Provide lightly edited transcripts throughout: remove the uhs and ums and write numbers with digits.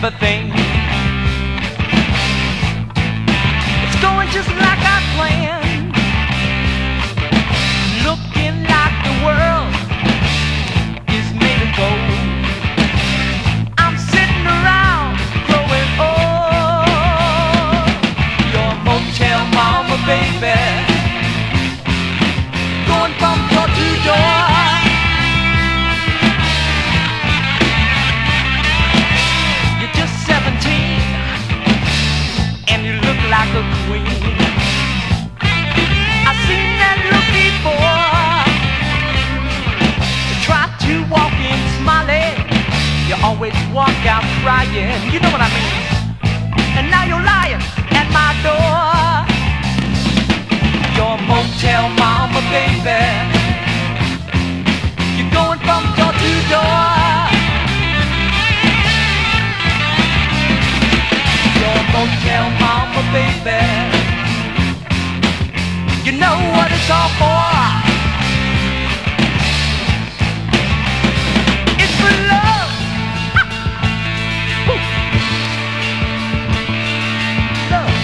everything. It's going just like I planned, looking like the world is made of gold. I'm sitting around growing old. You're a motel mama, baby, going from door to door. You're just 17 and you look like a queen. I've seen that look before. You try to walk in smiling, you always walk out crying. You know what I mean? And now you're lying at my door. You're a motel mama, baby, you're going from door to door. You're a motel mama, baby, you know what it's all for. It's for love. Woo. Love.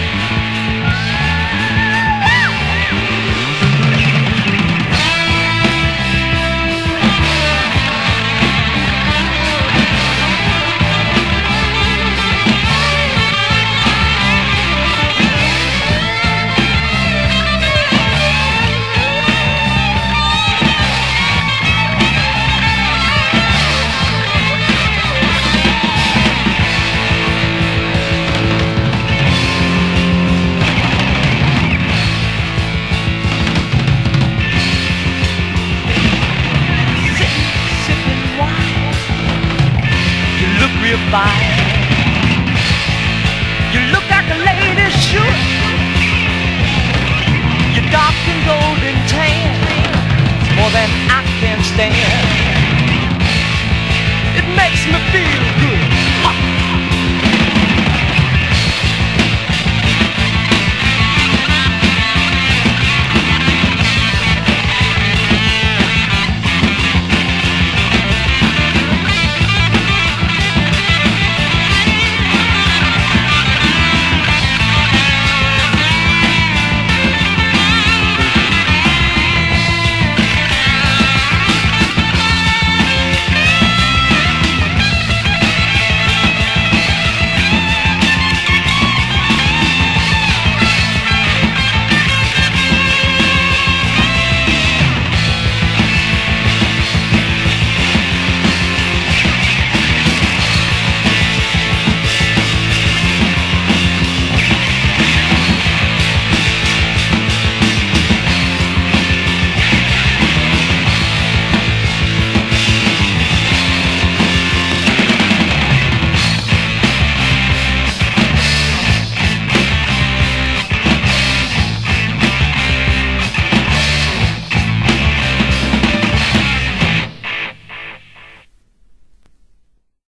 Fine. You look like a lady should. You're dark and golden tan, it's more than I can stand. It makes me feel good.